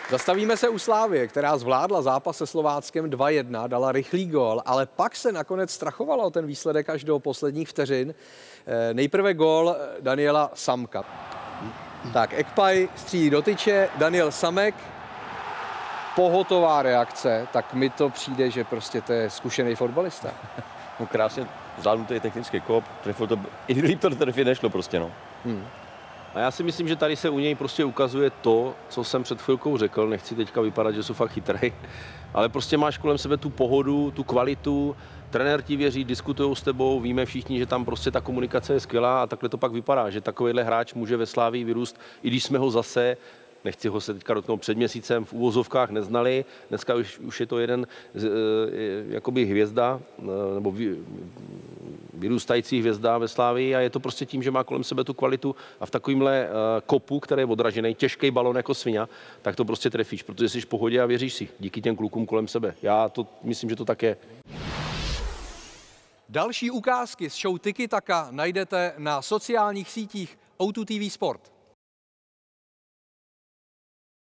Zastavíme se u Slávie, která zvládla zápas se Slováckem 2-1, dala rychlý gól, ale pak se nakonec strachovala o ten výsledek až do posledních vteřin. Nejprve gól Daniela Samka. Tak Ekpaj střílí do tyče, Daniel Samek, pohotová reakce, tak mi to přijde, že prostě to je zkušený fotbalista. No krásně zvládnutý technický kop, trefil to, i líp to trefit nešlo prostě, no. A já si myslím, že tady se u něj prostě ukazuje to, co jsem před chvilkou řekl, nechci teďka vypadat, že jsou fakt chytrý, ale prostě máš kolem sebe tu pohodu, tu kvalitu, trenér ti věří, diskutují s tebou, víme všichni, že tam prostě ta komunikace je skvělá a takhle to pak vypadá, že takovýhle hráč může ve Slavii vyrůst, i když jsme ho zase, nechci ho se teďka dotknout, před měsícem v uvozovkách neznali, dneska už je to jeden jakoby hvězda, nebo vyrůstající hvězda ve Slavii a je to prostě tím, že má kolem sebe tu kvalitu a v takovýmhle kopu, který je odražený, těžký balon jako svině, tak to prostě trefíš, protože jsi v pohodě a věříš si díky těm klukům kolem sebe. Já to myslím, že to tak je. Další ukázky z show Tiki Taka najdete na sociálních sítích O2 TV Sport.